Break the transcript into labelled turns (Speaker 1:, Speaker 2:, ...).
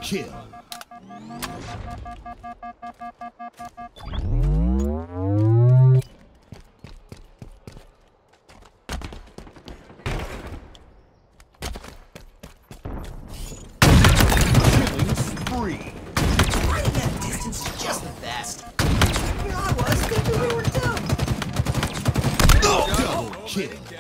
Speaker 1: kill. Killing spree.
Speaker 2: Running that distance is just the best. Here I was thinking we were done.
Speaker 1: Double kill.